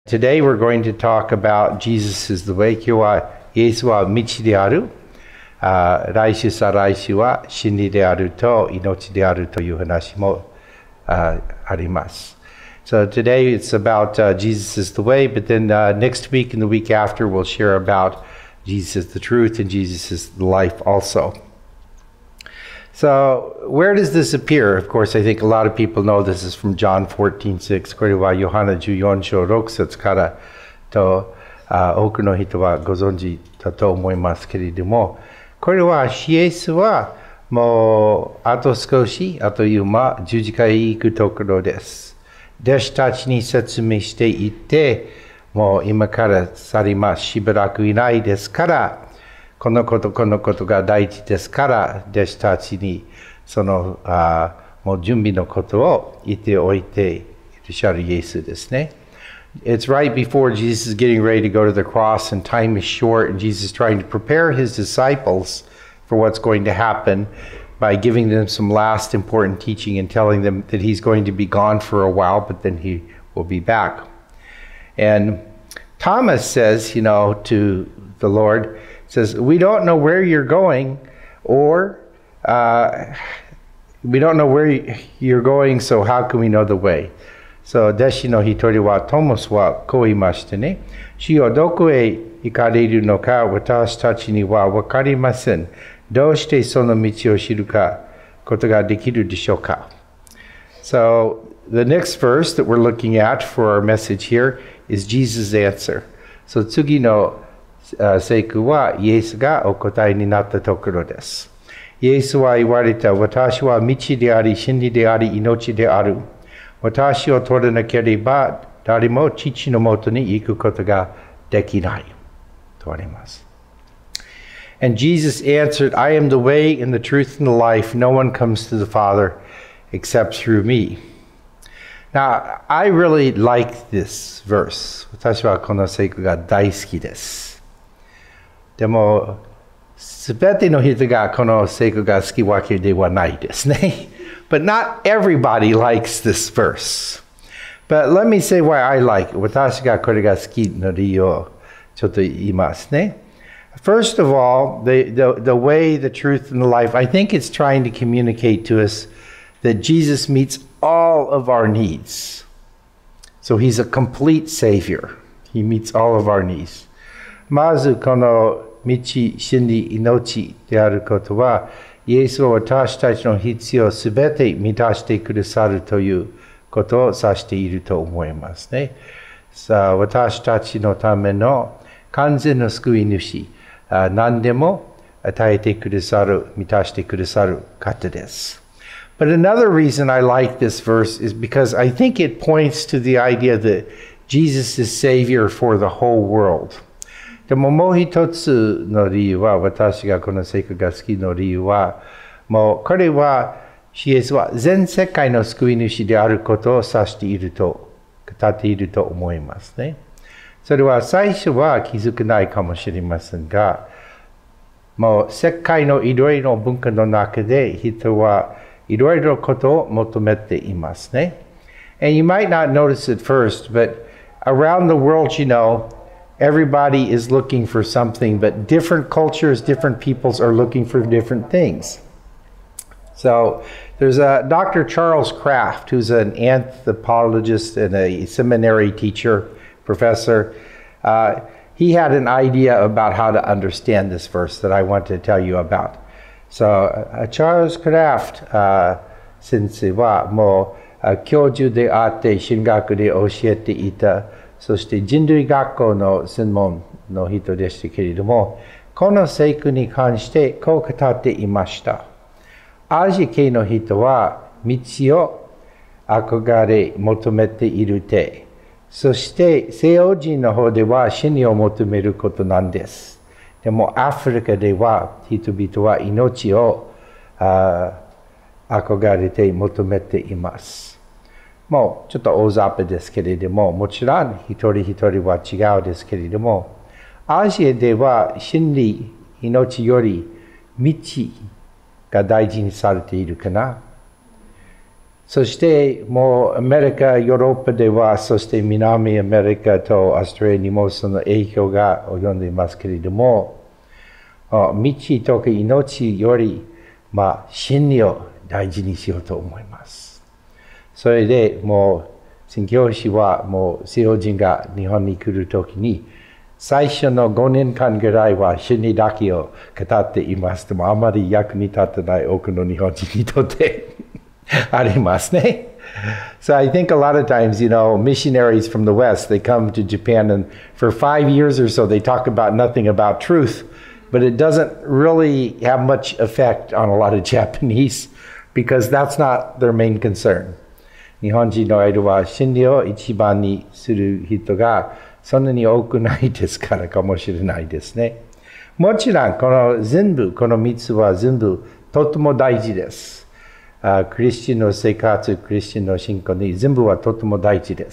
Today we're going to talk about Jesus is the way. 今日はイエスは道である。来週再来週は真理であると命であるという話もあります。So today it's about Jesus is the way, but then next week and the week after we'll share about Jesus is the truth and Jesus is the life also. So where does this appear? Of course, I think a lot of people know this is from John 14:6. これはヨハネ14章6節からと多くの人はご存知だと思いますけれども、これはイエスはもうあと少し、あという間、十字架へ行くところです。弟子たちに説明していって、もう今から去ります。しばらくいないですから、このことが大事ですから、弟子たちにそのもう準備のことを言っておいていらっしゃるイエスですね。It's right before Jesus is getting ready to go to the cross and time is short and Jesus is trying to prepare his disciples for what's going to happen by giving them some last important teaching and telling them that he's going to be gone for a while, but then he will be back. And Thomas says, to the Lord, says, we don't know where you're going, or we don't know where you're going, so how can we know the way? So, 弟子の一人はトモスはこう言いましてね、主よどこへ行かれるのか私たちには分かりません。どうしてその道を知ることができるでしょうか? So, the next verse that we're looking at for our message here is Jesus' answer. So, 次の聖句はイエスがお答えになったところです。イエスは言われた。私は道であり、真理であり、命である。私を取らなければ誰も父のもとに行くことができないとあります。And Jesus answered, I am the way and the truth and the life. No one comes to the Father except through me. Now, I really like this verse. 私はこの聖句が大好きです。でも、すべての人がこの聖句が好きわけではないですね。But not everybody likes this verse. But let me say why I like it. 私がこれが好きの理由をちょっと言いますね。First of all, the way, the truth, and the life, I think it's trying to communicate to us that Jesus meets all of our needs. So he's a complete Savior. He meets all of our needs. まずこの道、真理、命であることは、イエスは私たちの必要をすべて満たしてくださるということを指していると思いますね。さあ、私たちのための完全な救い主、何でも与えてくださる、満たしてくださる方です。But another reason I like this verse is because I think it points to the idea that Jesus is Savior for the whole world. でももう一つの理由は、私がこの聖句が好きの理由は、もうこれは、イエスは全世界の救い主であることを指していると、語っていると思いますね。それは最初は気づかないかもしれませんが、もう世界のいろいろ文化の中で人はいろいろことを求めていますね。And you might not notice it first, but around the world, everybody is looking for something, but different cultures, different peoples are looking for different things. So there's Dr. Charles Kraft, who's an anthropologist and a seminary teacher, professor. He had an idea about how to understand this verse that I want to tell you about. So Charles Kraft 先生はもう教授であって神学で教えていた。そして人類学校の専門の人でしたけれども、この聖句に関してこう語っていました。アジア系の人は道を憧れ求めているて、そして西洋人の方では真理を求めることなんです。でもアフリカでは人々は命を憧れて求めています。もうちょっと大雑把ですけれども、もちろん一人一人は違うですけれども、アジアでは真理、命より道が大事にされているかな。 そしてもうアメリカ、ヨーロッパでは、そして南アメリカとオーストラリアにもその影響が及んでいますけれども、道とか命より、真理を大事にしようと思います。それでもう宣教師はもう西洋人が日本に来るときに、最初の5年間ぐらいは真理だけを語っています。でもあまり役に立ってない多くの日本人にとってありますね。So I think a lot of times, missionaries from the West, they come to Japan and for 5 years or so, they talk about nothing about truth, but it doesn't really have much effect on a lot of Japanese because that's not their main concern. 日本人の間は真理を一番にする人がそんなに多くないですからかもしれないですね。もちろんこの3つは全部とても大事です。クリスチャンの生活、クリスチャンの信仰に全部はとても大事です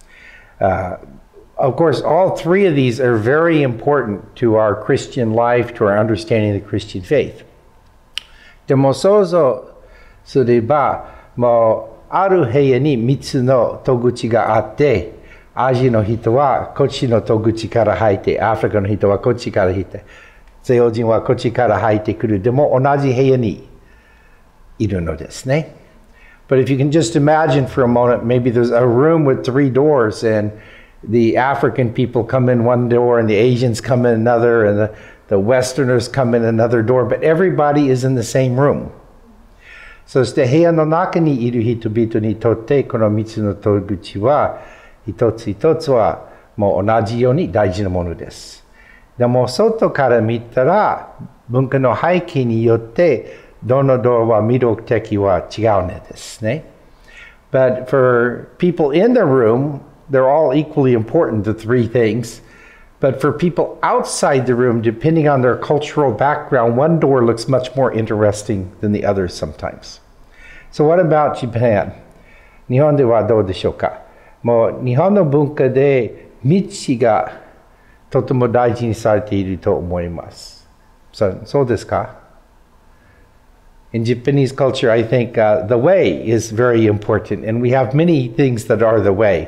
。Of course, all three of these are very important to our Christian life, to our understanding of the Christian faith. でも想像すれば、もうある部屋に3つの戸口があって、アジアの人はこっちの戸口から入って、アフリカの人はこっちから入って、西洋人はこっちから入ってくる。でも同じ部屋にいるのですね。But if you can just imagine for a moment, maybe there's a room with 3 doors and the African people come in one door and the Asians come in another and the Westerners come in another door, but everybody is in the same room. そして部屋の中にいる人々にとってこの3つの戸口は一つ一つはもう同じように大事なものです。でも外から見たら文化の背景によってどのドアは魅力的は違うねですね。But for people in the room, they're all equally important, the 3 things. But for people outside the room, depending on their cultural background, one door looks much more interesting than the others sometimes. So what about Japan? 日本ではどうでしょうか？もう日本の文化で道がとても大事にされていると思います。そうですか？In Japanese culture, I think the way is very important, and we have many things that are the way.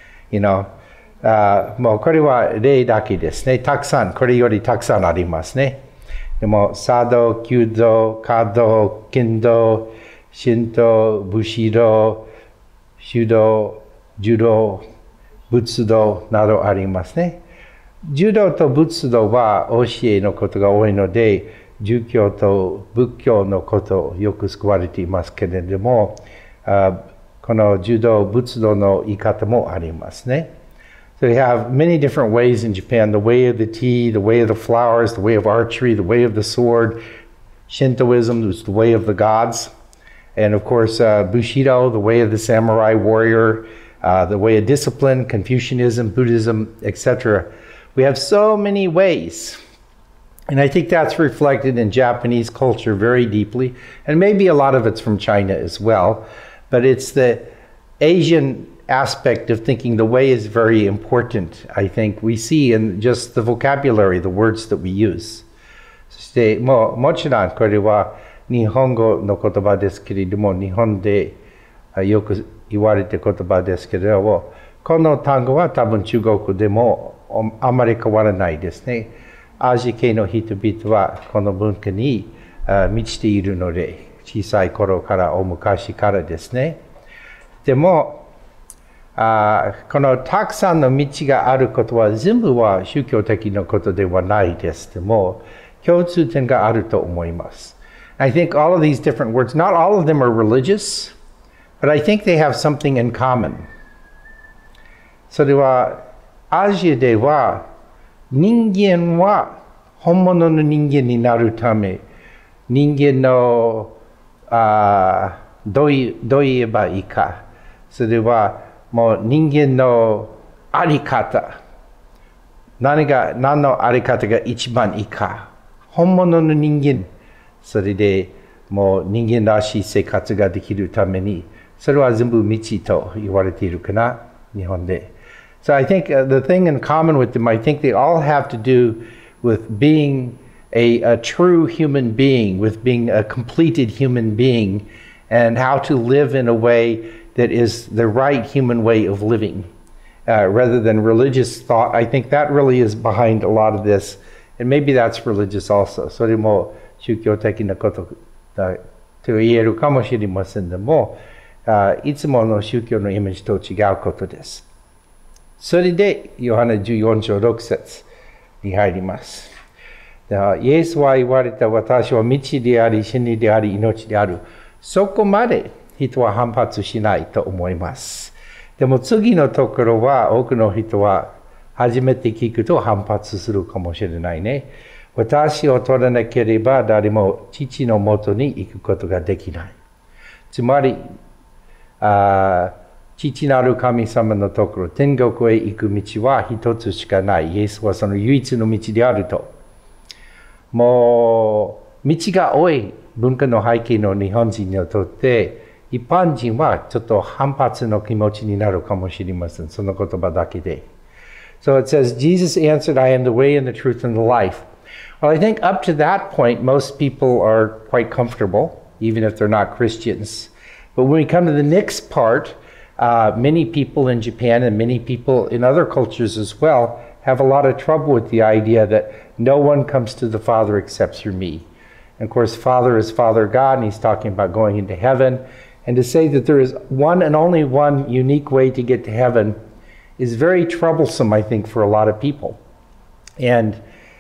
もうこれは例だけですね。たくさん、これよりたくさんありますね。でも、茶道、弓道、華道、剣道、神道、武士道、修道、柔道、仏道などありますね。柔道と仏道は教えのことが多いので、儒教と仏教のことをよく使われていますけれども、この柔道、仏道の言い方もありますね。So we have many different ways in Japan, the way of the tea, the way of the flowers, the way of archery, the way of the sword. Shintoism is the way of the gods. And of course, Bushido, the way of the samurai warrior, the way of discipline, Confucianism, Buddhism, etc. We have so many ways. And I think that's reflected in Japanese culture very deeply. And maybe a lot of it's from China as well. But it's the Asian aspect of thinking the way is very important, I think. We see in just the vocabulary, the words that we use. そしてもちろんこれは日本語の言葉ですけれども、日本でよく言われて言葉ですけれども、この単語は多分中国でもあまり変わらないですね。アジア系の人々はこの文化に満ちているので、小さい頃から大昔からですね。でも、このたくさんの道があることは全部は宗教的なことではないです。でも、共通点があると思います。I think all of these different words, not all of them are religious, but I think they have something in common. それは、アジアでは人間は本物の人間になるため、人間のどう言えばいいか。それはもう人間のあり方。何のあり方が一番いいか。本物の人間。それでもう人間らしい生活ができるために、それは全部道と言われているかな、日本で。So I think the thing in common with them, I think they all have to do with being a true human being, with being a completed human being, and how to live in a way that is the right human way of living, rather than religious thought. I think that really is behind a lot of this, and maybe that's religious also. それも宗教的なことだと言えるかもしれませんでも、いつもの宗教のイメージと違うことです。それで、ヨハネ14章6節に入ります。イエスは言われた、私は道であり、真理であり、命である。そこまで人は反発しないと思います。でも次のところは、多くの人は初めて聞くと反発するかもしれないね。私を取らなければ誰も父のもとに行くことができない。つまり、父なる神様のところ、天国へ行く道は一つしかない。イエスはその唯一の道であると。もう、道が多い文化の背景の日本人にとって、一般人はちょっと反発の気持ちになるかもしれません。その言葉だけで。So it says, Jesus answered, I am the way and the truth and the life. Well, I think up to that point, most people are quite comfortable, even if they're not Christians. But when we come to the next part, many people in Japan and many people in other cultures as well have a lot of trouble with the idea that no one comes to the Father except through me. And of course, Father is Father God, and he's talking about going into heaven. And to say that there is one and only one unique way to get to heaven is very troublesome, I think, for a lot of people. And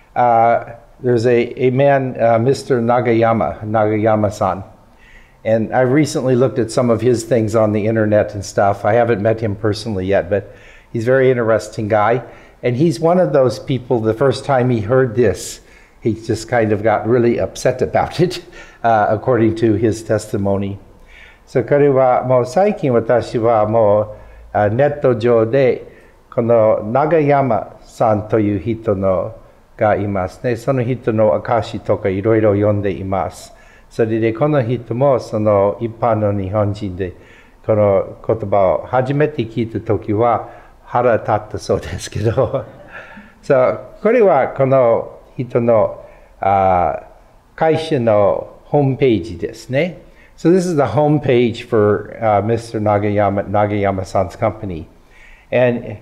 there's a man, Mr. Nagayama-san. And I've recently looked at some of his things on the internet and stuff. I haven't met him personally yet, but he's a very interesting guy. And he's one of those people, the first time he heard this, he just kind of got really upset about it, according to his testimony. So 彼はもう最近私はもうネット上でこの長山さんという人がいますね。その人の証とかいろいろ読んでいます。それでこの人もその一般の日本人でこの言葉を初めて聞いたときは腹立ったそうですけど、これはこの人の会社のホームページですね。So this is the home page for Mr. Nagayama-san's company. And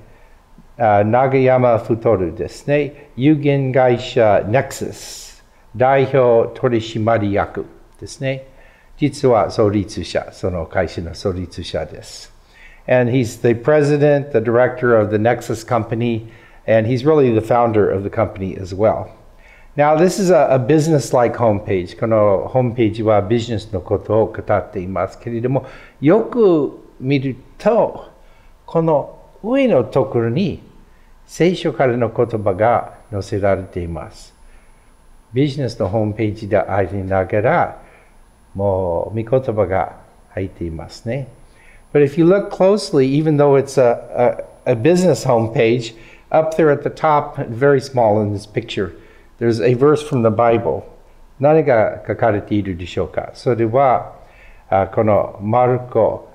Nagayama Futoru ですね。有限会社 Nexus 代表取締役ですね。実は創立者、その会社の創立者です。And he's the president, the director of the Nexus company, and he's really the founder of the company as well. Now, this is a business-like homepage. このホームページはビジネスのことを語っていますけれども、よく見ると、この上のところに聖書からの言葉が載せられています。ビジネスのホームページでありながら、もう御言葉が入っていますね。But if you look closely, even though it's a business homepage, up there at the top, very small in this picture, there's a verse from the Bible. 何が書かれているでしょうか。それは、このマルコ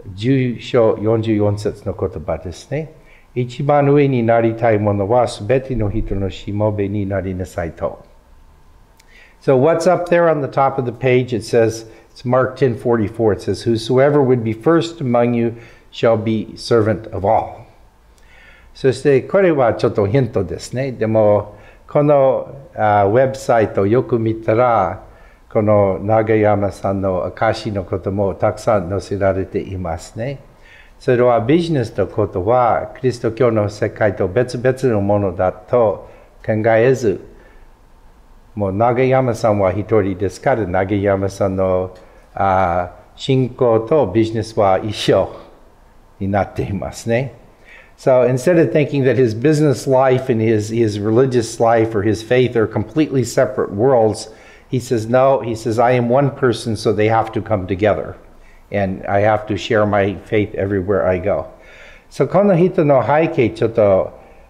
10章44節の言葉ですね。一番上になりたいものはすべての人のしもべになりなさいと。So what's up there on the top of the page? It says, it's Mark 10:44. It says, Whosoever would be first among you shall be servant of all. そしてこれはちょっとヒントですね。でも、このウェブサイトをよく見たら、この長山さんの証のこともたくさん載せられていますね。それはビジネスのことは、キリスト教の世界と別々のものだと考えず、もう長山さんは一人ですから、長山さんの信仰とビジネスは一緒になっていますね。So instead of thinking that his business life and his religious life or his faith are completely separate worlds, he says, no, he says, I am one person, so they have to come together. And I have to share my faith everywhere I go. So この人の背景ちょっと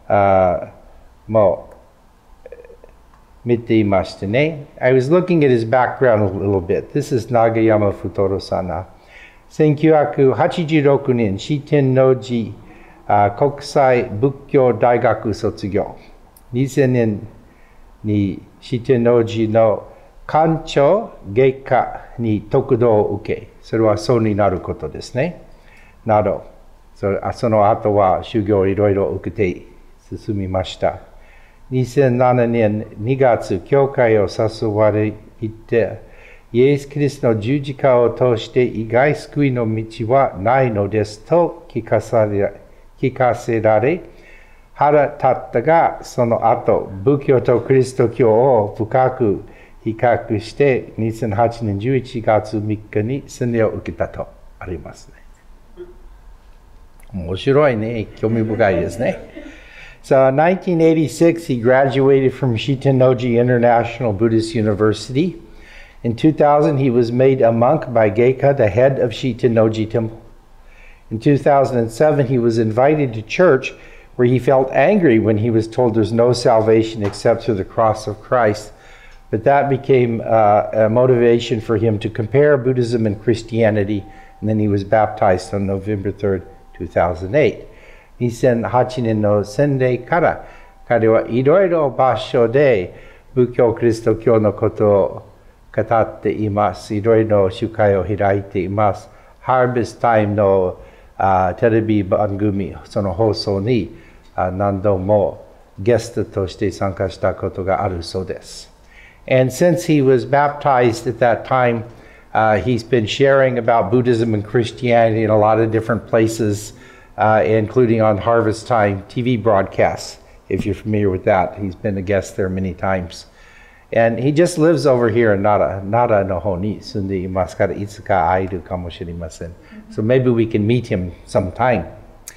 もう見ていましてね。I was looking at his background a little bit. This is Nagayama Futoro-san. 1986年、四天王寺国際仏教大学卒業。2000年に四天王寺の官庁外科に得度を受け、それはそうになることですね。など、その後は修行をいろいろ受けて進みました。2007年2月、教会を誘われて、イエス・キリストの十字架を通して以外救いの道はないのですと聞かせられ、腹立ったが、その後、仏教とキリスト教を深く比較して、2008年11月3日に洗礼を受けたとありますね。面白いね。興味深いですね。So, in 1986, he graduated from Shitennoji International Buddhist University. In 2000, he was made a monk by Geika, the head of Shitennoji Temple. In 2007, he was invited to church where he felt angry when he was told there's no salvation except through the cross of Christ. But that became a motivation for him to compare Buddhism and Christianity, and then he was baptized on November 3rd, 2008. 2008年の洗礼から彼はいろいろ場所で仏教キリスト教のことを語っています。いろいろ集会を開いています。Harvest Time のテレビ番組、その放送に何度もゲストとして参加したことがあるそうです。And since he was baptized at that time, he's been sharing about Buddhism and Christianity in a lot of different places, including on Harvest Time TV broadcasts, if you're familiar with that. He's been a guest there many times. And he just lives over here in Nara no ho ni sunde imasu kara itsu ka airu kamoshimasen. So maybe we can meet him sometime.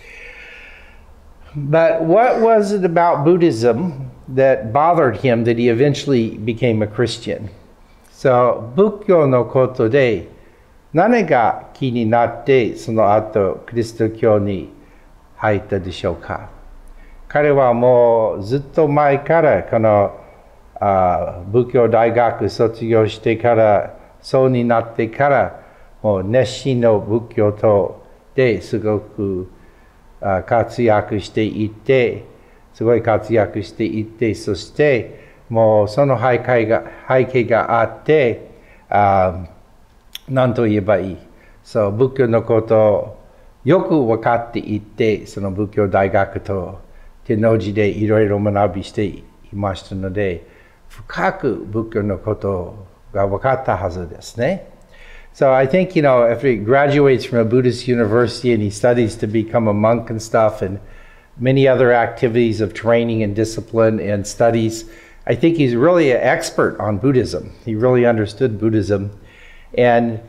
But what was it about Buddhism that bothered him that he eventually became a Christian? So, 仏教のことで何が気になってその後キリスト教に入ったでしょうか？彼はもうずっと前からこの仏教大学卒業してからそうになってからもう熱心の仏教徒ですごく活躍していってすごい活躍していってそしてもうその背景があって何と言えばいいそう仏教のことをよく分かっていてその仏教大学と天王寺でいろいろ学びしていましたので深く仏教のことが分かったはずですね。So I think, if he graduates from a Buddhist university and he studies to become a monk and stuff and many other activities of training and discipline and studies, I think he's really an expert on Buddhism. He really understood Buddhism. And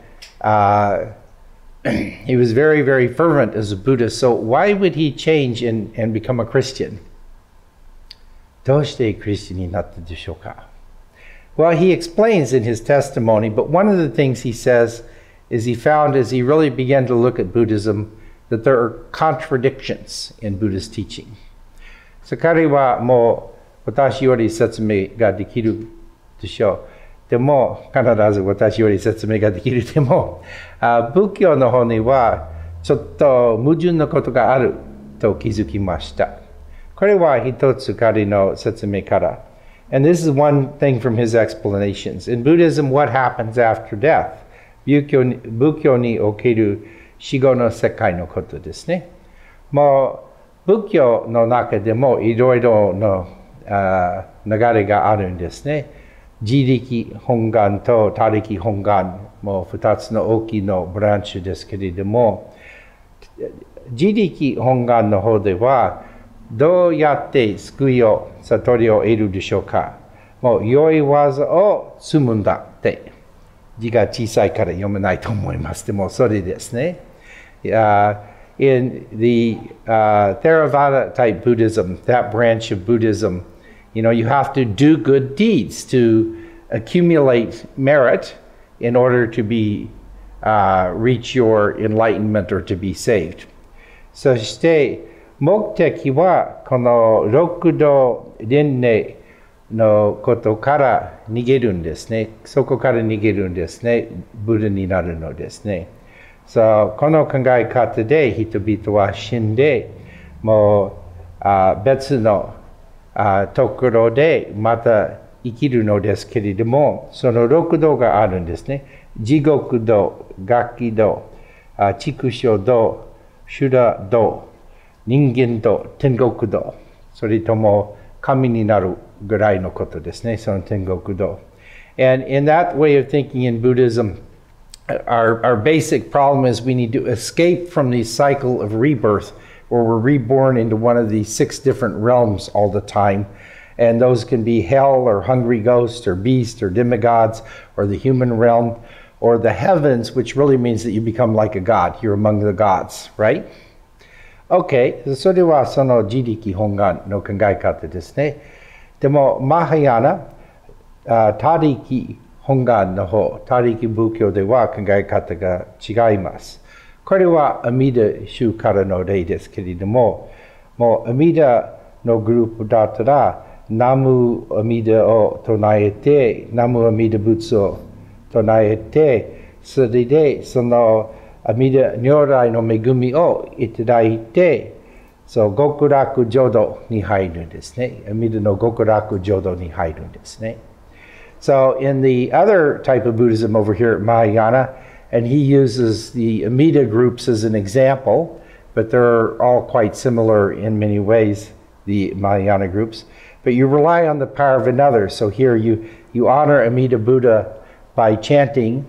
he was very, very fervent as a Buddhist. So why would he change and become a Christian? どうしてクリスチャンになったでしょうか? Well, he explains in his testimony, but one of the things he says is he found as he really began to look at Buddhism that there are contradictions in Buddhist teaching. So 彼はもう私より説明ができるでしょう。でも必ず私より説明ができるでも仏教の方にはちょっと矛盾のことがあると気づきました。これは一つ彼の説明から。And this is one thing from his explanations. In Buddhism, what happens after death? 仏教における死後の世界のことですね。もう仏教の中でもいろいろの流れがあるんですね。自力本願と他力本願も2つの大きいのブランチですけれども、自力本願の方ではどうやって救いを悟りを得るでしょうか。もう良い技を積むんだって字が小さいから読めないと思います。でもそれですね。In the Theravada type Buddhism, that branch of Buddhism, you have to do good deeds to accumulate merit in order to reach your enlightenment or to be saved. そして目的はこの六道輪廻のことから逃げるんですね。そこから逃げるんですね。ブッダになるのですね。この考え方で人々は死んで、もう別のところでまた生きるのですけれども、その6道があるんですね。地獄道、餓鬼道、畜生道、修羅道、人間道、天国道。それとも神になるぐらいのことですね、その天国道。And in that way of thinking in Buddhism, our basic problem is we need to escape from the cycle of rebirth, where we're reborn into one of these 6 different realms all the time. And those can be hell or hungry ghosts or beasts or demigods or the human realm or the heavens, which really means that you become like a god. You're among the gods, right? Okay, それはその自力本願の考え方ですね。でも、マハヤナ、他力本願の方、他力仏教では考え方が違います。これは阿弥陀宗からの例ですけれども、もう阿弥陀のグループだったら、ナム阿弥陀を唱えて、ナム阿弥陀仏を唱えて、それでその阿弥陀如来の恵みをいただいて、そう極楽浄土に入るんですね。阿弥陀の極楽浄土に入るんですね。So in the other type of Buddhism over here at Mahayana, and he uses the Amida groups as an example, but they're all quite similar in many ways, the Mahayana groups. But you rely on the power of another. So here you honor Amida Buddha by chanting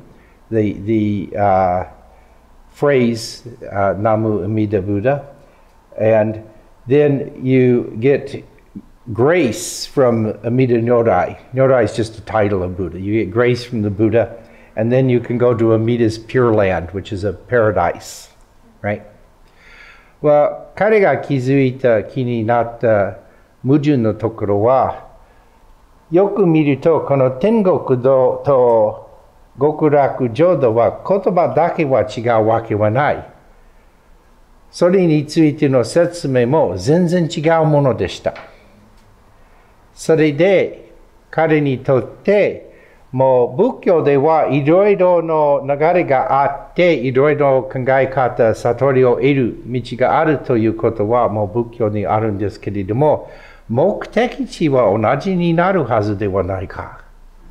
the phrase Namu Amida Buddha, and then you get grace from Amida Nyorai. Nyorai is just a title of Buddha. You get grace from the Buddha, and then you can go to Amida's Pure Land, which is a paradise, right? Well, 彼が気づいた気になった矛盾のところは、よく見るとこの天国道と極楽浄土は言葉だけは違うわけはない。それについての説明も全然違うものでした。それで彼にとってもう仏教ではいろいろの流れがあっていろいろ考え方、悟りを得る道があるということはもう仏教にあるんですけれども、目的地は同じになるはずではないか。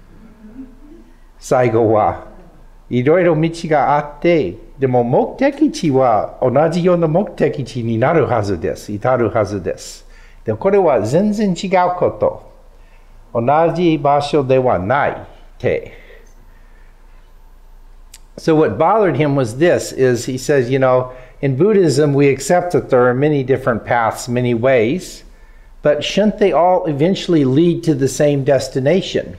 最後はいろいろ道があって、でも目的地は同じような目的地になるはずです。至るはずです。でこれは全然違うこと。同じ場所ではないって。So what bothered him was this, is he says, you know, in Buddhism we accept that there are many different paths, many ways, but shouldn't they all eventually lead to the same destination?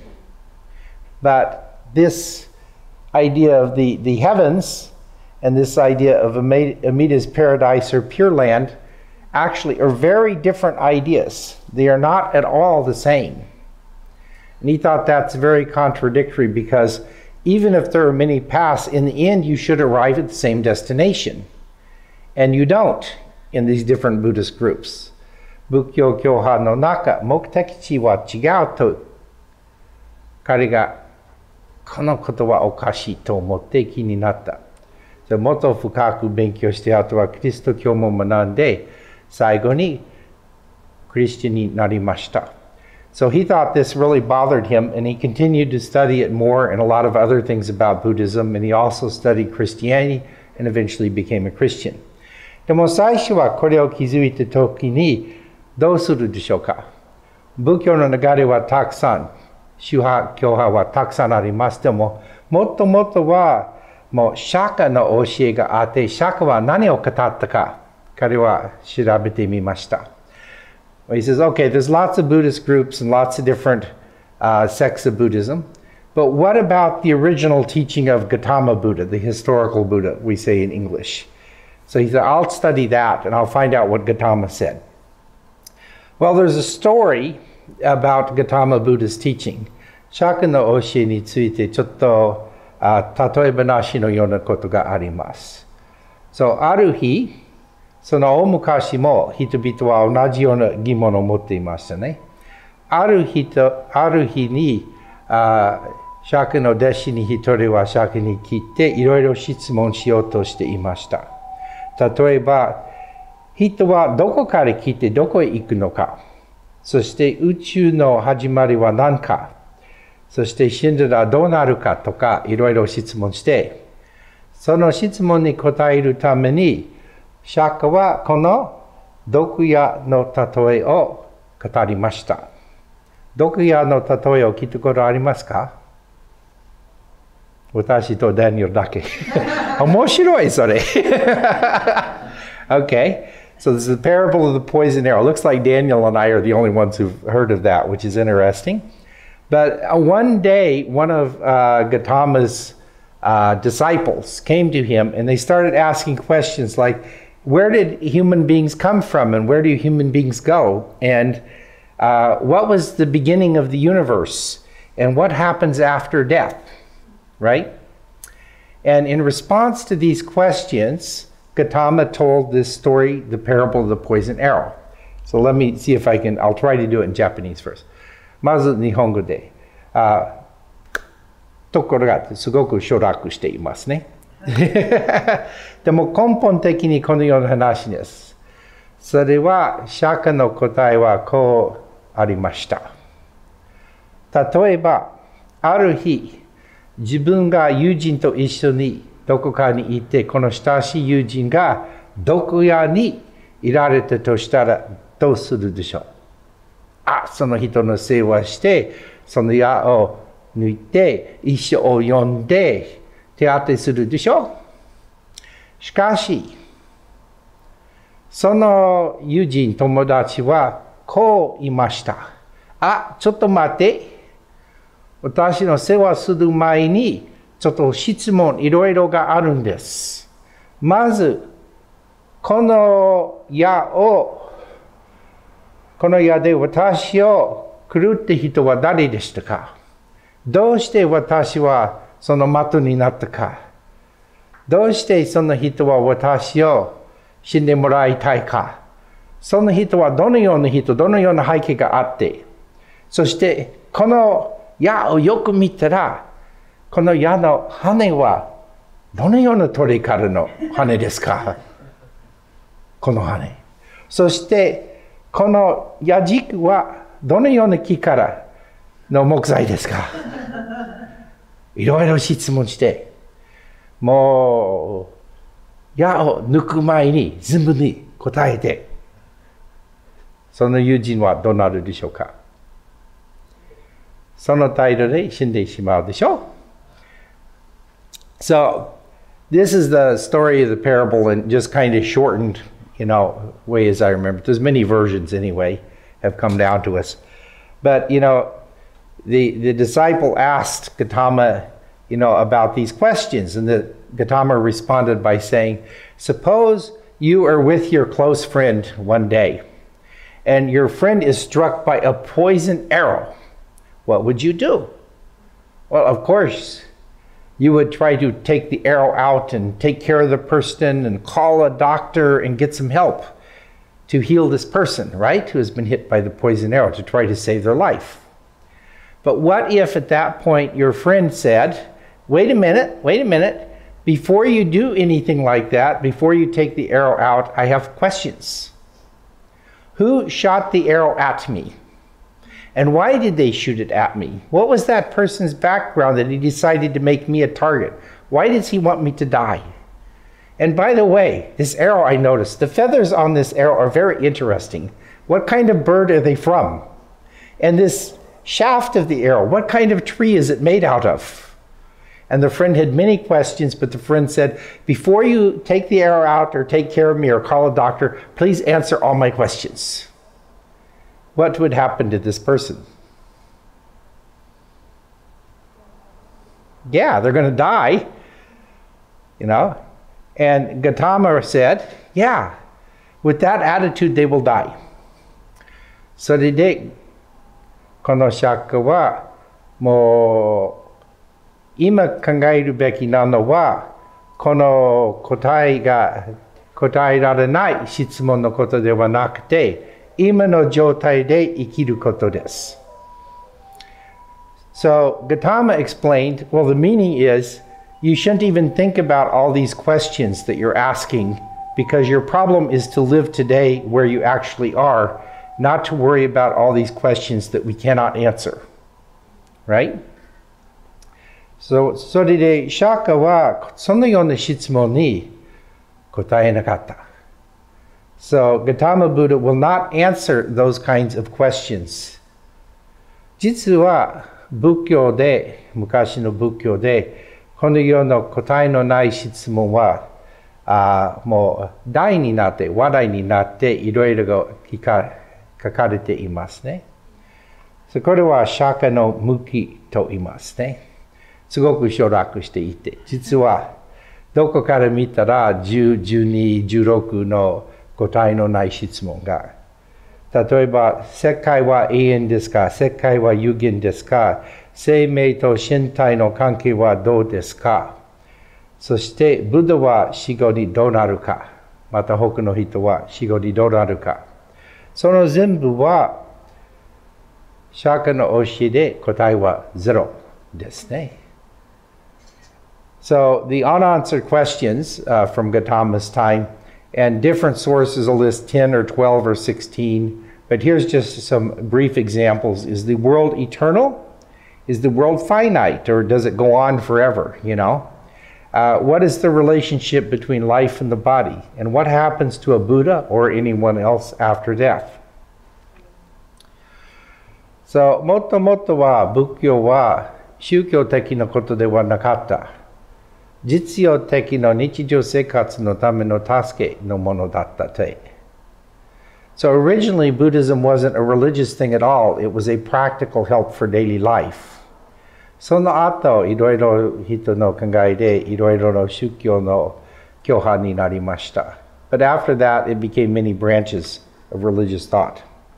But this idea of the heavens and this idea of Amida's paradise or Pure Land actually are very different ideas. They are not at all the same. And he thought that's very contradictory because even if there are many paths, in the end you should arrive at the same destination. And you don't in these different Buddhist groups. 仏教教派の中、目的地は違うと彼がこのことはおかしいと思って気になった。もっと深く勉強して、あとはキリスト教も学んで、最後にクリスチャンになりました。So he thought this really bothered him, and he continued to study it more and a lot of other things about Buddhism, and he also studied Christianity and eventually became a Christian. でも最初はこれを気づいたときにどうするでしょうか。仏教の流れはたくさん、宗派、教派はたくさんあります。でも、もっともっとは、もう釈迦の教えがあって、釈迦は何を語ったか、彼は調べてみました。He says, okay, there's lots of Buddhist groups and lots of different sects of Buddhism, but what about the original teaching of Gautama Buddha, the historical Buddha, we say in English? So he said, I'll study that and I'll find out what Gautama said. Well, there's a story about Gautama Buddha's teaching. 釈迦の教えについてちょっと例え話のようなことがあります。ある日、その大昔も人々は同じような疑問を持っていましたね。ある日に釈迦の弟子に一人は釈迦に来ていろいろ質問しようとしていました。例えば、人はどこから来てどこへ行くのか。 そして宇宙の始まりは何か、そして死んだらどうなるかとかいろいろ質問して、その質問に答えるために、釈迦はこの毒矢の例えを語りました。毒矢の例えを聞いたことありますか？私とダニエルだけ。面白いそれ。Okay, so this is the parable of the poison arrow. It looks like Daniel and I are the only ones who've heard of that, which is interesting. But one day, one of Gautama's disciples came to him and they started asking questions like, where did human beings come from and where do human beings go? And what was the beginning of the universe? And what happens after death? Right? And in response to these questions, Gautama told this story, the parable of the poison arrow. So let me see if I'll try to do it in Japanese first. まず日本語で、ところがすごく省略していますね。でも根本的にこのような話です。それは釈迦の答えはこうありました。例えば、ある日、自分が友人と一緒にどこかにいて、この親しい友人が毒矢にいられたとしたらどうするでしょう？その人の世話して、その矢を抜いて、一生を呼んで手当てするでしょう？しかし、その友人、友達はこう言いました。ちょっと待って。私の世話する前に、ちょっと質問いろいろがあるんです。まず、この矢で私を狂った人は誰でしたか？どうして私はその的になったか？どうしてその人は私を死んでもらいたいか？その人はどのような人、どのような背景があって、そしてこの矢をよく見たら、この矢の羽はどのような鳥からの羽ですか？この羽。そしてこの矢軸はどのような木からの木材ですか？いろいろ質問して、もう矢を抜く前に全部に答えて、その友人はどうなるでしょうか？その態度で死んでしまうでしょう。So, this is the story of the parable in just kind of shortened, way as I remember. There's many versions anyway, have come down to us. But, the disciple asked Gautama, about these questions. And the Gautama responded by saying, suppose you are with your close friend one day, and your friend is struck by a poison arrow. What would you do? Well, of course, you would try to take the arrow out and take care of the person and call a doctor and get some help to heal this person, right? Who has been hit by the poison arrow, to try to save their life. But what if at that point your friend said, wait a minute, before you do anything like that, before you take the arrow out, I have questions. Who shot the arrow at me? And why did they shoot it at me? What was that person's background that he decided to make me a target? Why does he want me to die? And by the way, this arrow, I noticed, the feathers on this arrow are very interesting. What kind of bird are they from? And this shaft of the arrow, what kind of tree is it made out of? And the friend had many questions, but the friend said, before you take the arrow out or take care of me or call a doctor, please answer all my questions. What would happen to this person? Yeah, they're going to die, And Gautama said, yeah, with that attitude, they will die. それで、この釈迦は、もう、今考えるべきなのは、この答えられない質問のことではなくて、今の状態で生きることです。So Gautama explained, well, the meaning is you shouldn't even think about all these questions that you're asking because your problem is to live today where you actually are not to worry about all these questions that we cannot answer. Right? それで、釈迦はそのような質問に答えなかった。So, Gautama Buddha will not answer those kinds of questions. 実は仏教で、昔の仏教で、このような答えのない質問は、もう題になって、話題になって、いろいろ書かれていますね。これは釈迦の向きと言いますね。すごく省略していて、実はどこから見たら10、12、16の答えのない質問が。例えば、世界は永遠ですか？世界は有限ですか？生命と身体の関係はどうですか？そして、ブッダは死後にどうなるか？また他の人は死後にどうなるか？その全部は、釈迦の教えで答えはゼロですね。So, the unanswered questions from Gautama's time, and different sources will list 10 or 12 or 16, but here's just some brief examples. Is the world eternal? Is the world finite, or does it go on forever, you know? What is the relationship between life and the body? And what happens to a Buddha or anyone else after death? So, もっともっとは仏教は宗教的なことではなかった。実用的な日常生活のための助けのものだったと。So originally Buddhism wasn't a religious thing at all. It was a practical help for daily life. その後、いろいろ人の考えでいろいろな宗教の教派になりました。But after that, it became many branches of religious thought.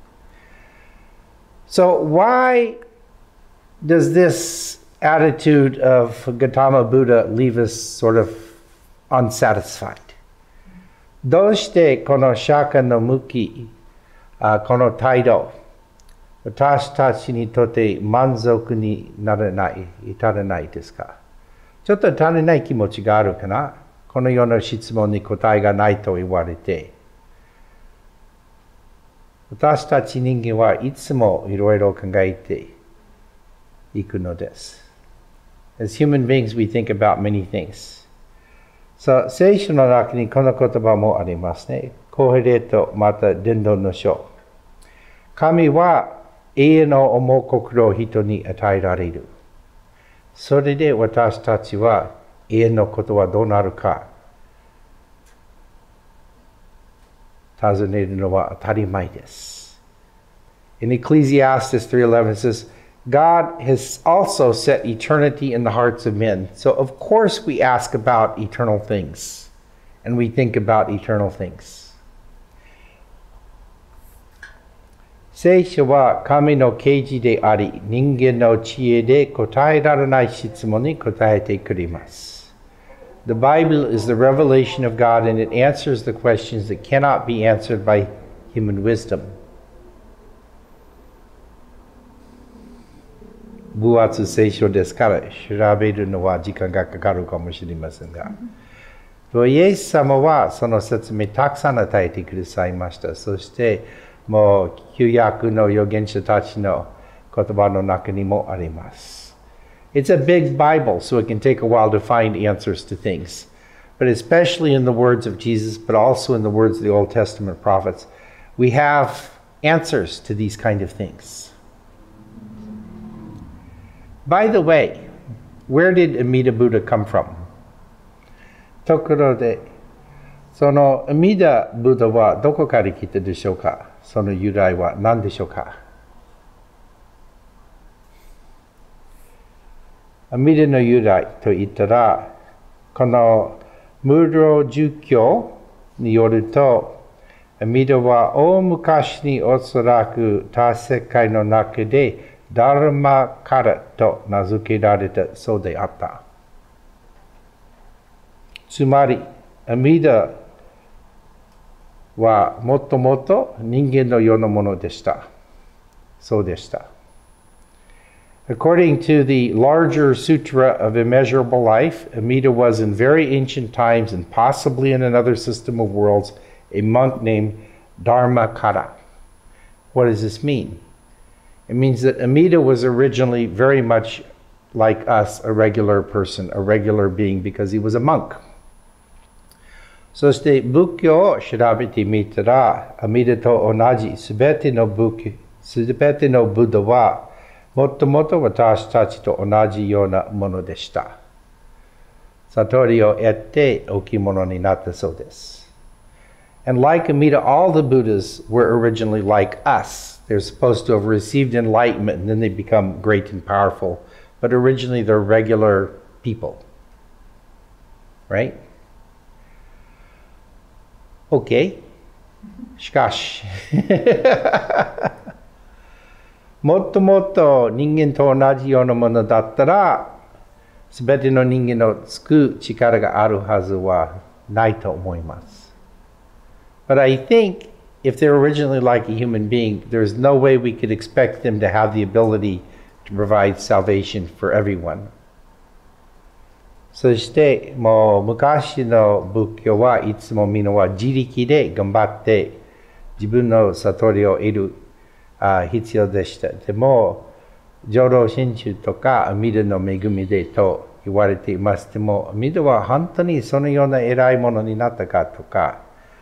So why does this attitude of Gautama Buddha leave us sort of unsatisfied? どうしてこの釈迦の向き、この態度、私たちにとって満足にならない、至らないですか？ちょっと足りない気持ちがあるかな？このような質問に答えがないと言われて。私たち人間はいつもいろいろ考えていくのです。As human beings, we think about many things. さあ、聖書の中にこの言葉もありますね。コヘレトまた伝道の書。神は永遠の重心を人に与えられる。それで私たちは永遠のことはどうなるか尋ねるのは当たり前です。In Ecclesiastes 3:11 it says, God has also set eternity in the hearts of men. So of course we ask about eternal things, and we think about eternal things. 聖書は神の啓示であり、人間の知恵で答えられない質問に答えてくれます。The Bible is the revelation of God, and it answers the questions that cannot be answered by human wisdom. 分厚聖書ですから調べるのは時間がかかるかもしれませんが、イエス様はその説明たくさん与えてくださいました。そしてもう旧約の預言者たちの言葉の中にもあります。It's a big Bible, so it can take a while to find answers to things. But especially in the words of Jesus, but also in the words of the Old Testament prophets, we have answers to these kind of things. By the way, where did Amida Buddha come from? ところで、その阿弥陀ブッダはどこから来たでしょうか？その由来は何でしょうか？阿弥陀の由来といったら、この無量寿経によると、阿弥陀は大昔におそらく他世界の中でダルマカラと名付けられたそうであった。つまり、阿弥陀はもっともっと人間のようなものでした。そうでした。According to the larger Sutra of Immeasurable Life, Amida was in very ancient times and possibly in another system of worlds, a monk named Dharmakara. What does this mean? It means that Amida was originally very much like us, a regular person, a regular being, because he was a monk. そして仏教を調べてみたら、阿弥陀と同じすべてのブッダは、もともと私たちと同じようなものでした。悟りを得て置物になったそうです。And like Amida, all the Buddhas were originally like us. They're supposed to have received enlightenment and then they become great and powerful. But originally they're regular people. Right? Okay. しかしもっともっと人間と同じようなものだったら、すべての人間を救う力があるはずはないと思います。But I think if they're originally like a human being, there's no way we could expect them to have the ability to provide salvation for everyone. そしてもう昔の仏教はいつもみんなは自力で頑張って自分の悟りを得る必要でした。でも浄土真宗とか阿弥陀の恵みでと言われています。でも阿弥陀は本当にそのような偉いものになったかとか、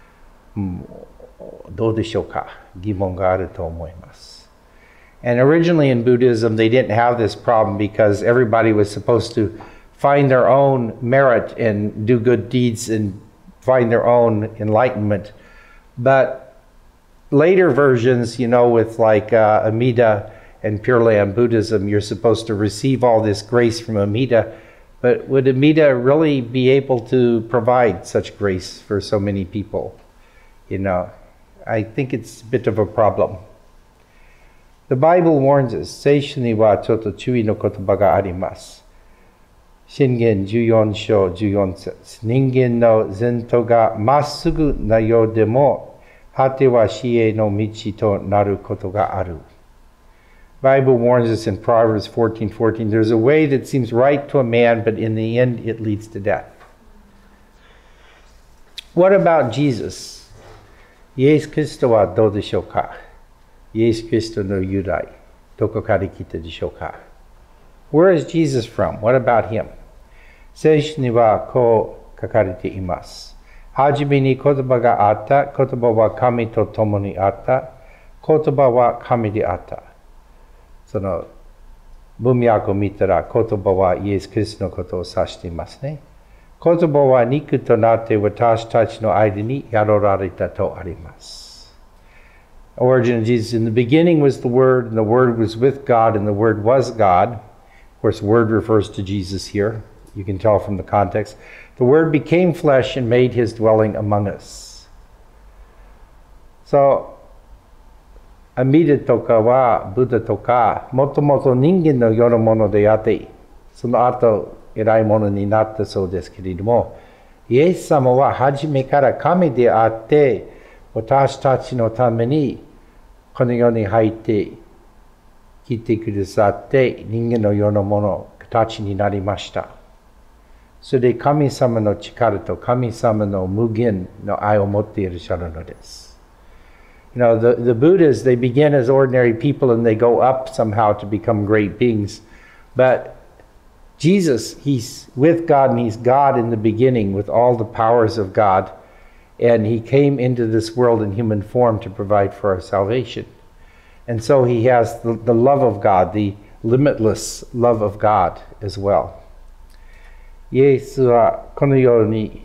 どうでしょうか、疑問があると思います。And originally in Buddhism they didn't have this problem because everybody was supposed to find their own merit and do good deeds and find their own enlightenment. But later versions, with like Amida and Pure Land Buddhism, you're supposed to receive all this grace from Amida. But would Amida really be able to provide such grace for so many people? I think it's a bit of a problem. The Bible warns us, 聖書にはちょっと注意の言葉があります。箴言14章14節。人間の前途がまっすぐなようでも、果ては死への道となることがある。The Bible warns us in Proverbs 14:14, there's a way that seems right to a man, but in the end it leads to death. What about Jesus? イエス・キリストはどうでしょうか？イエス・キリストの由来、どこから来たでしょうか？ Where is Jesus from? What about him? 聖書にはこう書かれています。はじめに言葉があった。言葉は神と共にあった。言葉は神であった。その文脈を見たら言葉はイエス・キリストのことを指していますね。言葉は肉となって私たちの間に宿られたとあります。Origin of Jesus. In the beginning was the Word, and the Word was with God, and the Word was God. Of course, Word refers to Jesus here. You can tell from the context. The Word became flesh and made His dwelling among us. So, 阿弥陀とかは、ブッダとか、もともと人間のようなものであって、その後、偉いものになったそうですけれども、イエス様は初めから神であって、私たちのためにこの世に入ってきてくださって、人間のようなもの、形になりました。それで神様の力と神様の無限の愛を持っていらっしゃるのです。the Buddhas, they begin as ordinary people and they go up somehow to become great beings. But Jesus, he's with God and he's God in the beginning with all the powers of God. And he came into this world in human form to provide for our salvation. And so he has the love of God, the limitless love of God as well. イエスはこのように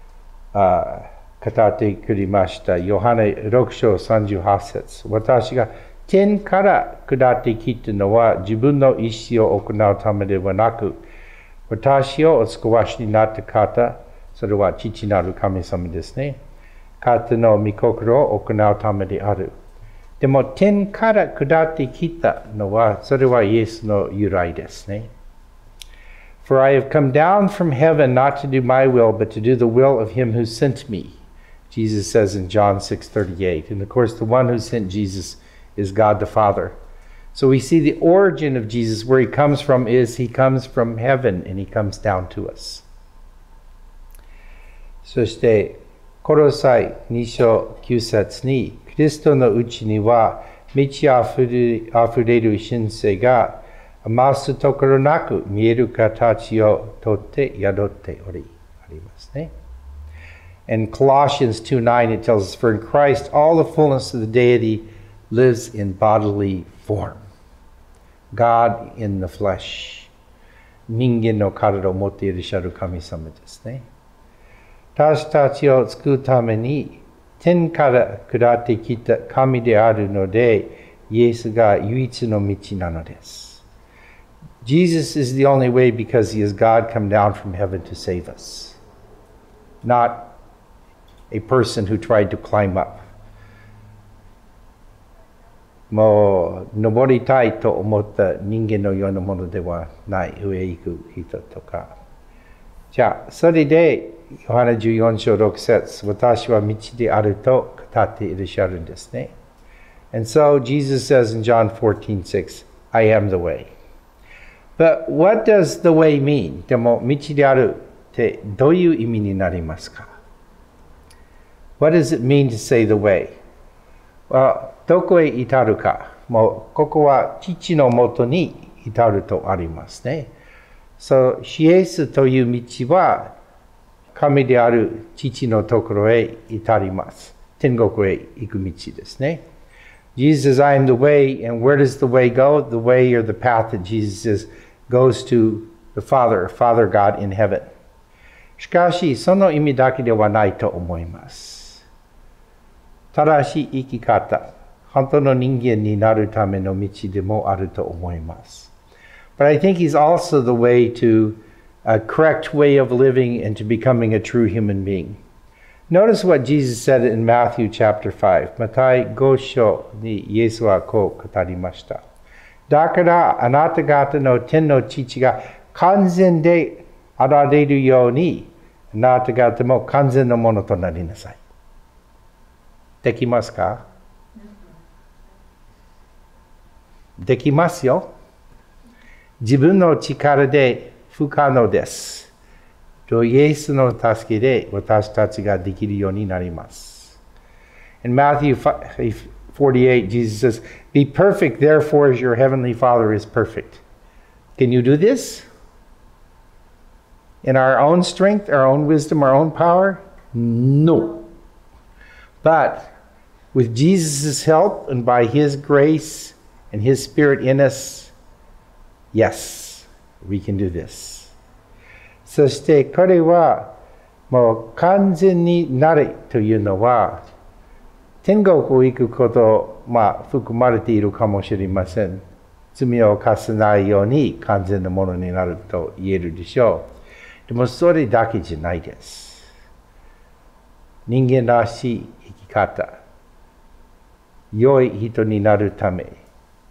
語ってくれました。ヨハネ6章38節。私が天から下ってきたのは自分の意志を行うためではなく、私をお救わしになった方、それは父なる神様ですね。方の御心を行うためである。でも天から下ってきたのは、それはイエスの由来ですね。For I have come down from heaven not to do my will, but to do the will of him who sent me. Jesus says in John 6:38. And of course, the one who sent Jesus is God the Father. So we see the origin of Jesus, where he comes from, is he comes from heaven and he comes down to us. そして、コロサイ2章9節に、キリストのうちには満ち溢れる神聖が余すところなく見える形をとって宿っており、ありますね。In Colossians 2:9 it tells us, For in Christ all the fullness of the deity lives in bodily form. God in the flesh. 人間の体を持っていらっしゃる神様ですね。私たちを救うために天から下ってきた神であるので、イエスが唯一の道なのです。Jesus is the only way because he is God come down from heaven to save us. Not a person who tried to climb up. もう登りたいと思った人間のようなものではない、上へ行く人とか。じゃあ、それで、ヨハネ14章6節、私は道であると語っていらっしゃるんですね。And so Jesus says in John 14:6, I am the way. But what does the way mean? でも、道であるってどういう意味になりますか？ What does it mean to say the way? どこへ至るか。もう、ここは父のもとに至るとありますね。そう、イエスという道は、神である父のところへ至ります。天国へ行く道ですね。Jesus says, I am the way, and where does the way go? The way or the path that Jesus says goes to the Father God in heaven. しかし、その意味だけではないと思います。正しい生き方、本当の人間になるための道でもあると思います。But I think he's also the way to a correct way of living and to becoming a true human being. Notice what Jesus said in Matthew chapter 5. マタイ5章にイエスはこう語りました。だからあなた方の天の父が完全であられるように、あなた方も完全なものとなりなさい。できますか？できますよ。自分の力で不可能です。イエスの助けで私たちができるようになります。In Matthew 48, Jesus says, Be perfect, therefore, as your heavenly Father is perfect. Can you do this? In our own strength, our own wisdom, our own power? No. But with Jesus' help and by His grace and His Spirit in us, yes, we can do this. そして彼はもう完全になれというのは天国を行くこと含まれているかもしれません。罪を犯さないように完全なものになると言えるでしょう。でもそれだけじゃないです。人間らしい生き方、良い人になるため、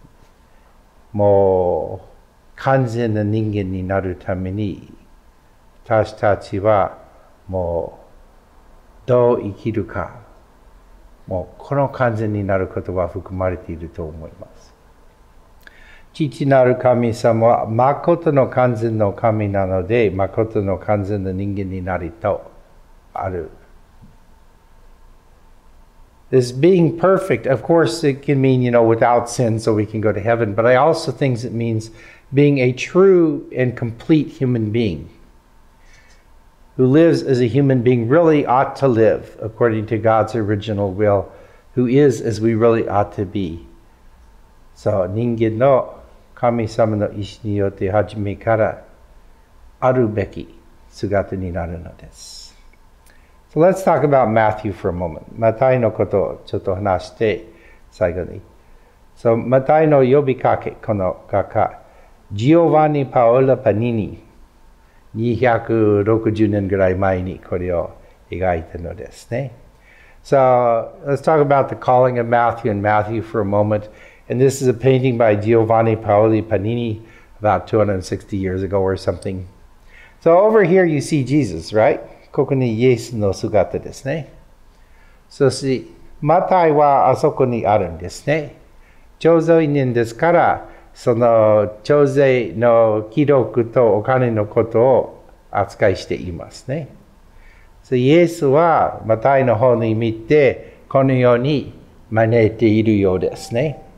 もう完全な人間になるために、私たちはもうどう生きるか、もうこの完全になることは含まれていると思います。父なる神様は誠の完全の神なので、誠の完全な人間になりとある。This being perfect, of course, it can mean, without sin so we can go to heaven, but I also think it means being a true and complete human being who lives as a human being really ought to live according to God's original will, who is as we really ought to be. So, 人間の神様の意志によって初めからあるべき姿になるのです。So let's talk about Matthew for a moment. マタイのことをちょっと話して最後に。So マタイの呼びかけ、この画家、ジオバニ・パオラ・パニニ、260年ぐらい前にこれを描いたのですね。So let's talk about the calling of Matthew in Matthew for a moment. And this is a painting by Giovanni Paoli Panini about 260 years ago or something. So over here you see Jesus, right? ここにイエスの姿ですね。そして、マタイはあそこにあるんですね。徴税人ですから、その徴税の記録とお金のことを扱いしていますね。イエスはマタイの方に見て、このように招いているようですね。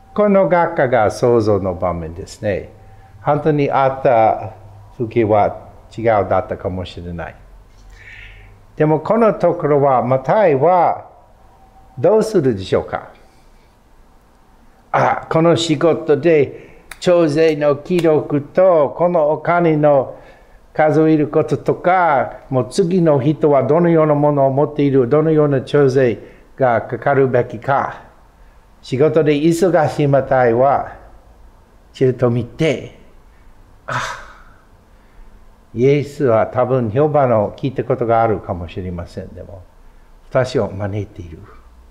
この学科が想像の場面ですね。本当にあった風景は違うだったかもしれない。でもこのところは、マタイはどうするでしょうか？この仕事で徴税の記録とこのお金の数えることとか、もう次の人はどのようなものを持っている、どのような徴税がかかるべきか、仕事で忙しいマタイはちらっと見て、イエスは多分評判を聞いたことがあるかもしれません。でも私を招いている。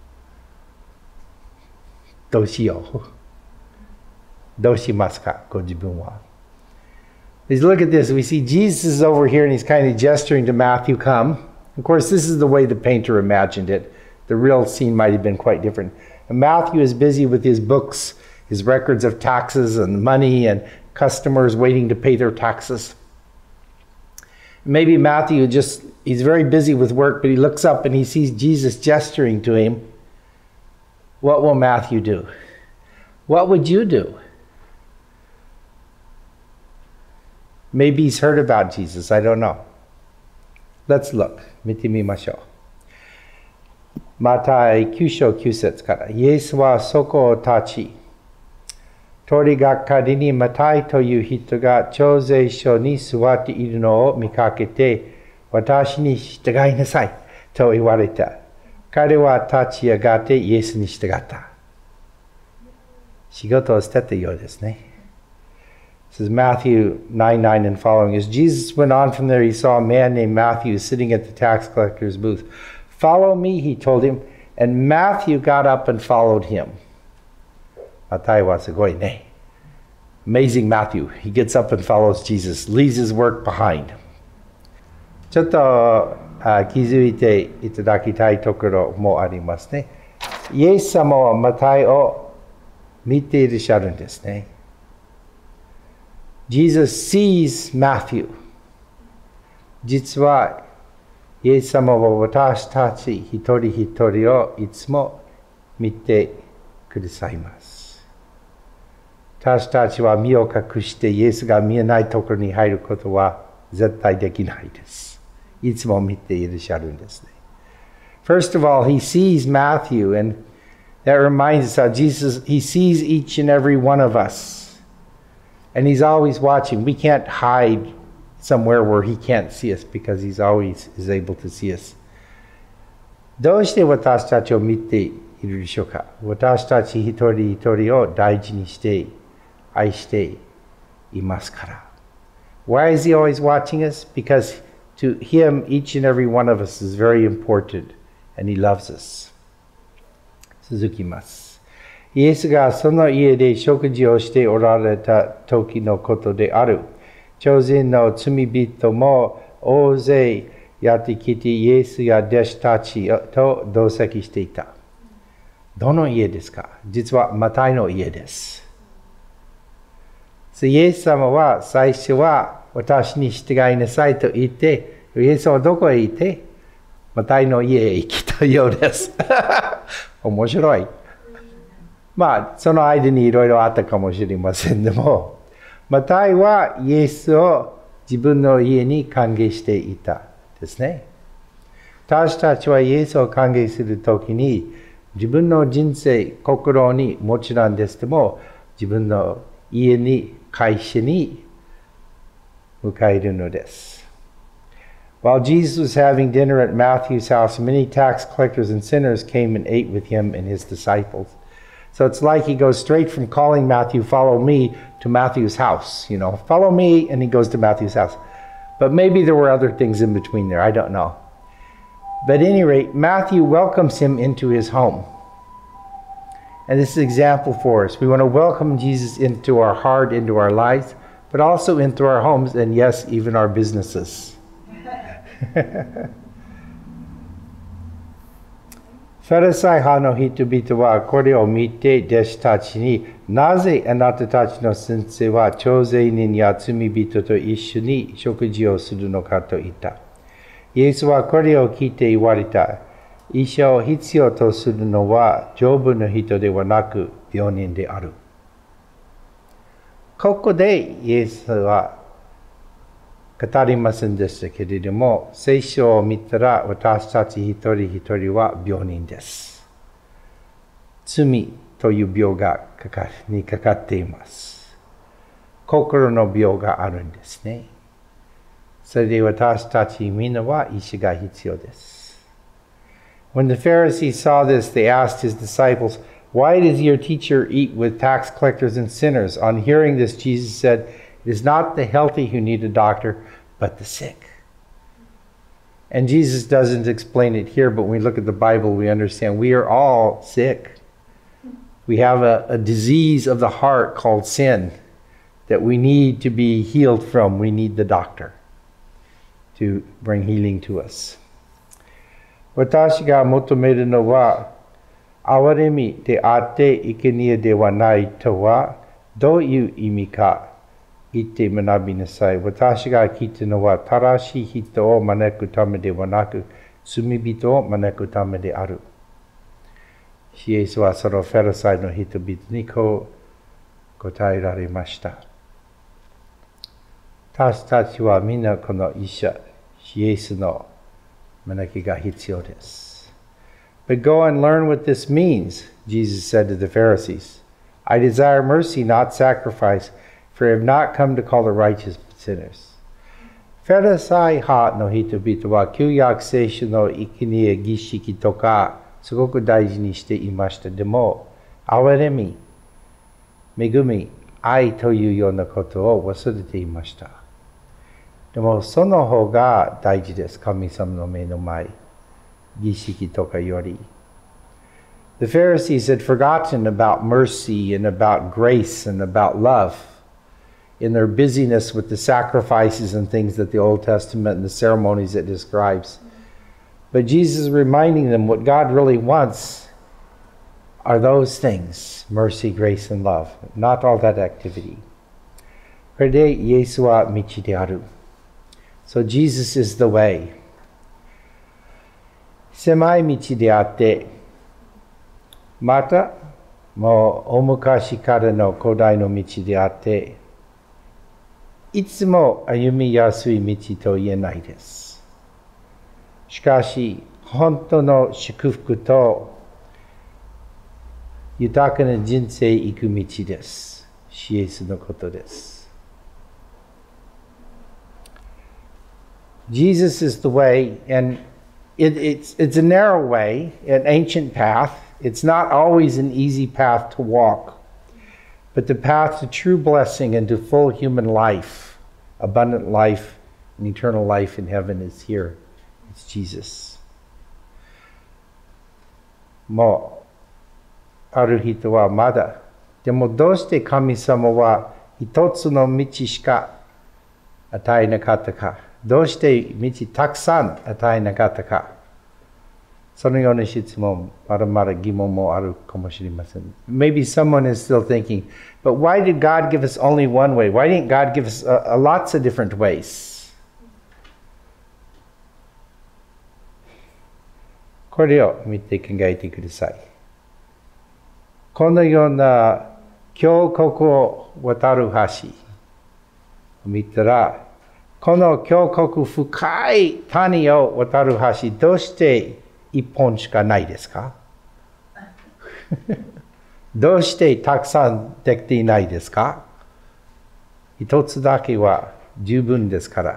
どうしよう。どうしますか、ご自分は。Let's look at this. We see Jesus is over here and he's kind of gesturing to Matthew, come. Of course, this is the way the painter imagined it. The real scene might have been quite different. And Matthew is busy with his books, his records of taxes and money and customers waiting to pay their taxes. Maybe Matthew he's very busy with work, but he looks up and he sees Jesus gesturing to him. What will Matthew do? What would you do? Maybe he's heard about Jesus. I don't know. Let's look. 見てみましょう。マタイ9章9節から。イエスはそこを立ち、通りがかりにマタイという人が徴税所に座っているのを見かけて、私に従いなさいと言われた。彼は立ち上がってイエスに従った。仕事を捨てたようですね。This is Matthew 9:9 and following. As Jesus went on from there, he saw a man named Matthew sitting at the tax collector's booth. Follow me, he told him, and Matthew got up and followed him. マタイはすごいね。Amazing Matthew. He gets up and follows Jesus, leaves his work behind. ちょっと気づいていただきたいところもありますね。イエス様はマタイを見ていらっしゃるんですね。Jesus sees Matthew. 実は、イエス様は私たち一人一人をいつも見てくださいます。私たちは身を隠してイエスが見えないところに入ることは絶対できないです。いつも見ていらっしゃるんですね。First of all, he sees Matthew, and that reminds us how he sees each and every one of us.And he's always watching. We can't hide somewhere where he can't see us because he's always is able to see us. どうして私たちを見ているでしょうか？私たち一人一人を大事にして愛していますから。Why is he always watching us? Because to him, each and every one of us is very important and he loves us. 続きます。イエスがその家で食事をしておられた時のことである。朝鮮の罪人も大勢やってきてイエスや弟子たちと同席していた。どの家ですか？実はマタイの家です。イエス様は最初は私に従いなさいと言って、イエスはどこへ行って？マタイの家へ行きたようです。面白い。その間にいろいろあったかもしれませんでも、マタイはイエスを自分の家に歓迎していたですね。私たちはイエスを歓迎するときに、自分の人生、心にもちろんですけども、自分の家に、会社に迎えるのです。While Jesus was having dinner at Matthew's house, many tax collectors and sinners came and ate with him and his disciples.So it's like he goes straight from calling Matthew, follow me, to Matthew's house. Follow me, and he goes to Matthew's house. But maybe there were other things in between there. I don't know. But at any rate, Matthew welcomes him into his home. And this is an example for us. We want to welcome Jesus into our heart, into our lives, but also into our homes, and yes, even our businesses. ファリサイ派の人々はこれを見て弟子たちに、なぜあなたたちの先生は徴税人や罪人と一緒に食事をするのかと言った。イエスはこれを聞いて言われた。 医者を必要とするのは丈夫な人ではなく病人である。ここでイエスは語りませんでしたけれども、聖書を見たら私たち一人一人は病人です。罪という病にかかっています。心の病があるんですね。それで私たちみんなは医師が必要です。When the Pharisees saw this, they asked his disciples, "Why does your teacher eat with tax collectors and sinners?" On hearing this, Jesus said, "It is not the healthy who need a doctor, but the sick." And Jesus doesn't explain it here, but when we look at the Bible, we understand we are all sick. We have a disease of the heart called sin that we need to be healed from. We need the doctor to bring healing to us. 私が求めるのは、憐れみであって生贄ではないとはどういう意味か言って学びなさい。私が聞いたのは正しい人を招くためではなく、罪人を招くためである。イエスはそのファリサイの人々にこう答えられました。私たちはみんなこの医者、イエスの招きが必要です。But go and learn what this means, Jesus said to the Pharisees. I desire mercy, not sacrifice, for I have not come to call the righteous but sinners. ファリサイ派の人々は旧約聖書の生贄儀式とかすごく大事にしていました。でも、憐れみ、恵み、愛というようなことを忘れていました。でも、その方が大事です。神様の目の前。儀式とかより。The Pharisees had forgotten about mercy and about grace and about love in their busyness with the sacrifices and things that the Old Testament and the ceremonies it describes. But Jesus is reminding them what God really wants are those things, mercy, grace, and love, not all that activity. これでイエスは道である。So Jesus is the way. 狭い道であって、またもう大昔からの古代の道であって、いつも歩みやすい道と言えないです。しかし、本当の祝福と豊かな人生行く道です。イエスのことです。Jesus is the way, and it's a narrow way, an ancient path. It's not always an easy path to walk, but the path to true blessing and to full human life, abundant life, and eternal life in heaven is here. It's Jesus. もう、ある人はまだ、でもどうして神様は一つの道しか与えなかったか。どうして道たくさん与えなかったか。そのような質問、まだまだ疑問もあるかもしれません。Maybe someone is still thinking, but why did God give us only one way? Why didn't God give us lots of different ways? これを見て考えてください。このような峡谷を渡る橋を見たら、この峡谷深い谷を渡る橋、どうして一本しかないですか？どうしてたくさんできていないですか？一つだけは十分ですから。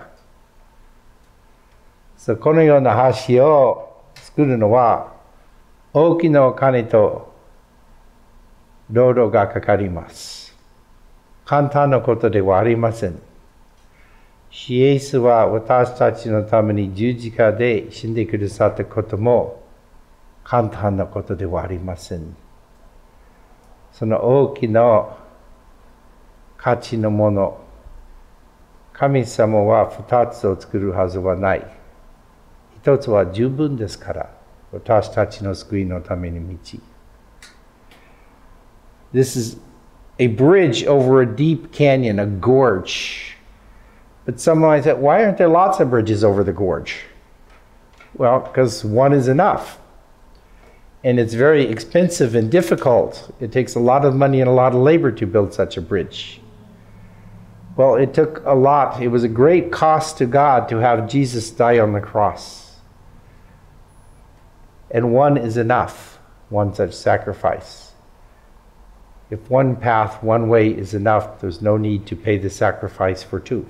このような橋を作るのは大きなお金と労働がかかります。簡単なことではありません。イエスは私たちのために十字架で死んでくださったことも簡単なことではありません。その大きな価値のもの、神様は二つを作るはずはない。一つは十分ですから、私たちの救いのために道。This is a bridge over a deep canyon, a gorge. But someone might say, why aren't there lots of bridges over the gorge? Well, because one is enough. And it's very expensive and difficult. It takes a lot of money and a lot of labor to build such a bridge. Well, it took a lot. It was a great cost to God to have Jesus die on the cross. And one is enough, one such sacrifice. If one path, one way is enough, there's no need to pay the sacrifice for two.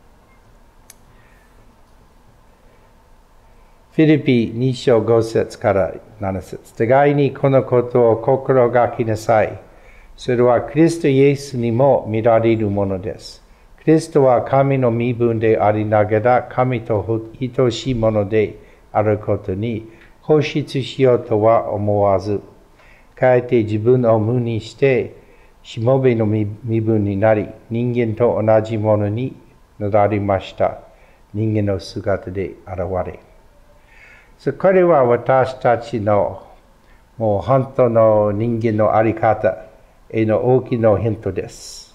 フィリピ2章5節から7節。互いにこのことを心がけなさい。それはクリストイエスにも見られるものです。クリストは神の身分でありながら神と等しいものであることに固執しようとは思わず、かえって自分を無にして、しもべの身分になり、人間と同じものになられました。人間の姿で現れ。これは私たちのもう本当の人間のあり方への大きなヒントです。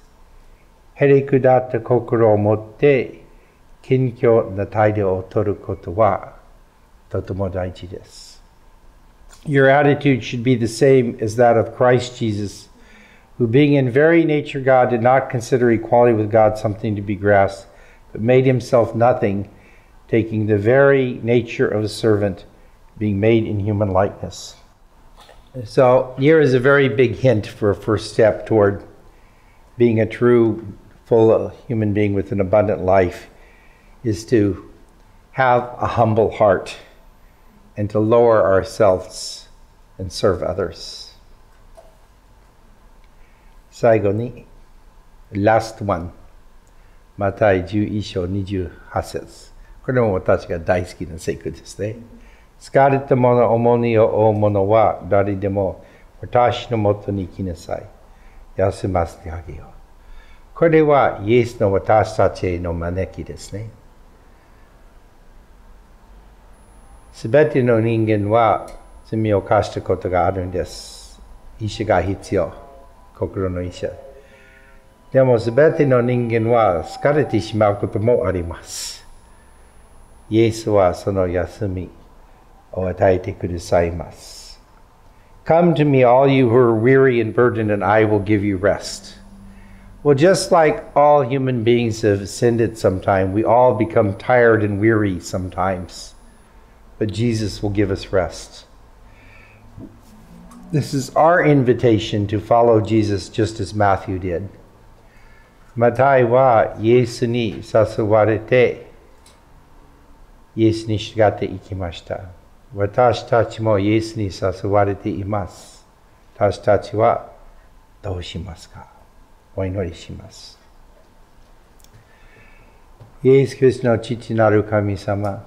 へりくだった心を持って謙虚な態度をとることはとても大事です。Your attitude should be the same as that of Christ Jesus, who being in very nature God did not consider equality with God something to be grasped, but made himself nothing, taking the very nature of a servant, being made in human likeness. So here is a very big hint for a first step toward being a true, full human being with an abundant life, is to have a humble heart and to lower ourselves and serve others. 最後に last one, マタイ11章28節。これも私が大好きな聖句ですね。疲れた者、重荷を負う者は誰でも私のもとに来なさい。休ませてあげよう。これはイエスの私たちへの招きですね。すべての人間は罪を犯したことがあるんです。医者が必要。心の医者。でもすべての人間は疲れてしまうこともあります。イエスはその休みを与えてくださいます。Come to me, all you who are weary and burdened, and I will give you rest. Well, just like all human beings have sinned at some time, we all become tired and weary sometimes. But Jesus will give us rest. This is our invitation to follow Jesus just as Matthew did. マタイはイエスに誘われて、イエスに従っていきました。私たちもイエスに誘われています。私たちはどうしますか？お祈りします。イエス・キリストの父なる神様、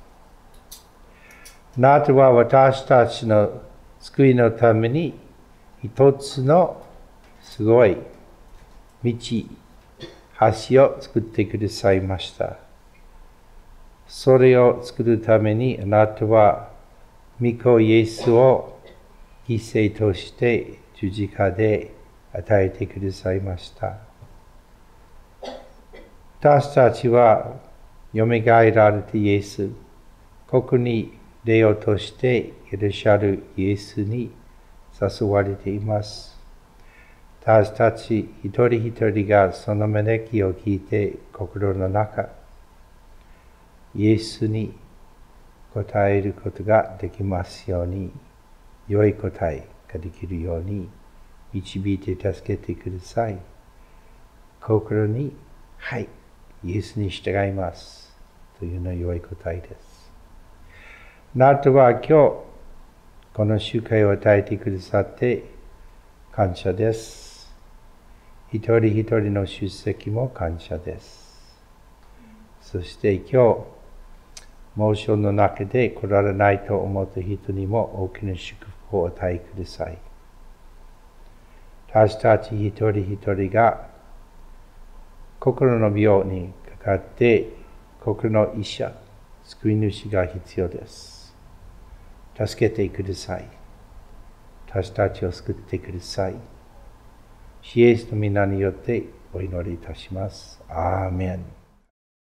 あなたは私たちの救いのために一つのすごい道、橋を作ってくださいました。それを作るためにあなたは御子イエスを犠牲として十字架で与えてくださいました。私たちはよみがえられてイエス、ここに霊を通していらっしゃるイエスに誘われています。私たち一人一人がその招きを聞いて心の中、イエスに答えることができますように、良い答えができるように導いて助けてください。心に、はい、イエスに従いますというのは良い答えです。あなたは今日、この集会を与えてくださって感謝です。一人一人の出席も感謝です。そして今日、モーションの中で来られないと思った人にも大きな祝福をお与えください。私たち一人一人が心の病にかかって心の医者、救い主が必要です。助けてください。私たちを救ってください。イエスの皆によってお祈りいたします。アーメン。